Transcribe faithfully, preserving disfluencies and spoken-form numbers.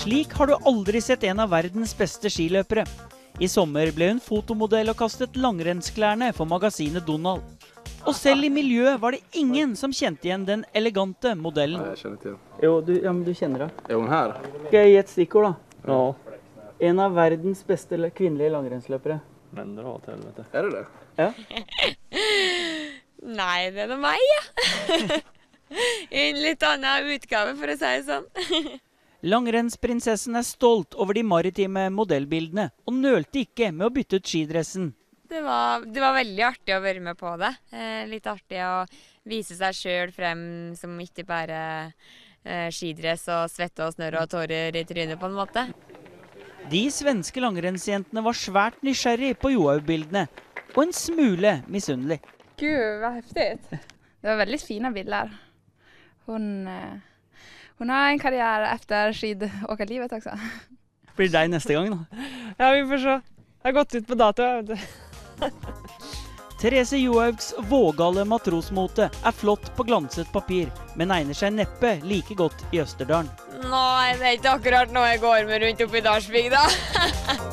Slik har du aldri sett en av verdens beste skiløpere. I sommer ble hun fotomodell og kastet langrennsklærne for magasinet Donald. Og selv i miljøet var det ingen som kjente igjen den elegante modellen. Nei, jeg kjenner til. Jo, du, ja, men du kjenner det. Er hun her? Skal jeg gi et stikkord da? Ja. En av verdens beste kvinnelige langrennsløpere. Men dra til helvete. Er det det? Ja. Nei, det er det meg, ja. I en litt annen utgave, for å si det sånn. Langrennsprinsessen er stolt over de maritime modellbildene, og nølte ikke med å bytte ut skidressen. Det var, det var veldig artig å være med på det. Eh, litt artig å vise seg selv frem som ikke bare eh, skidress og svette og snørr og tårer i trynet på en måte. De svenske langrennsjentene var svært nysgjerrig på Johaug-bildene, og en smule misunnelig. Gud, vad häftigt. Det var väldigt fina bilder. Hon, eh, hon har en karriär efter skidåkarlivet också. Blir det deg neste gang da? Ja, vi får se. Jeg har gått ut på dato. Therese Johaugs vågale matrosmote er flott på glanset papir, men egner seg neppe like godt i Østerdalen. Nei, det er ikke akkurat noe jeg går med rundt oppe i Dalsbygda.